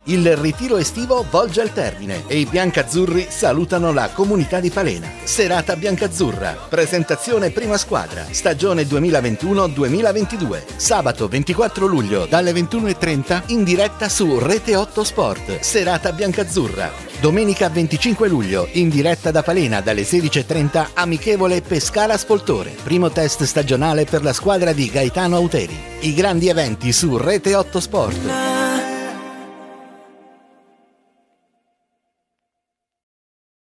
Il ritiro estivo volge al termine e i biancazzurri salutano la comunità di Palena. Serata biancazzurra, presentazione prima squadra, stagione 2021-2022. Sabato 24 luglio dalle 21:30 in diretta su Rete 8 Sport. Serata biancazzurra. Domenica 25 luglio in diretta da Palena dalle 16:30 amichevole Pescara Spoltore. Primo test stagionale per la squadra di Gaetano Auteri. I grandi eventi su Rete 8 Sport.